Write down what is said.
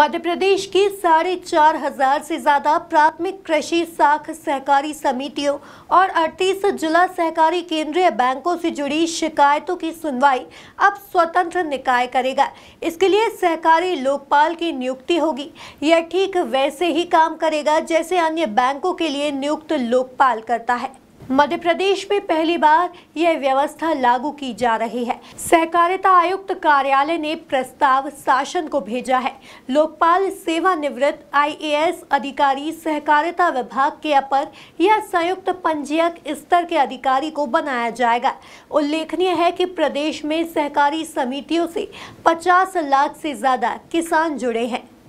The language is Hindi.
मध्य प्रदेश की 4,500 से ज्यादा प्राथमिक कृषि साख सहकारी समितियों और 38 जिला सहकारी केंद्रीय बैंकों से जुड़ी शिकायतों की सुनवाई अब स्वतंत्र निकाय करेगा। इसके लिए सहकारी लोकपाल की नियुक्ति होगी। यह ठीक वैसे ही काम करेगा जैसे अन्य बैंकों के लिए नियुक्त लोकपाल करता है। मध्य प्रदेश में पहली बार यह व्यवस्था लागू की जा रही है। सहकारिता आयुक्त कार्यालय ने प्रस्ताव शासन को भेजा है। लोकपाल सेवानिवृत्त IAS अधिकारी सहकारिता विभाग के अपर या संयुक्त पंजीयक स्तर के अधिकारी को बनाया जाएगा। उल्लेखनीय है कि प्रदेश में सहकारी समितियों से 50 लाख से ज्यादा किसान जुड़े हैं।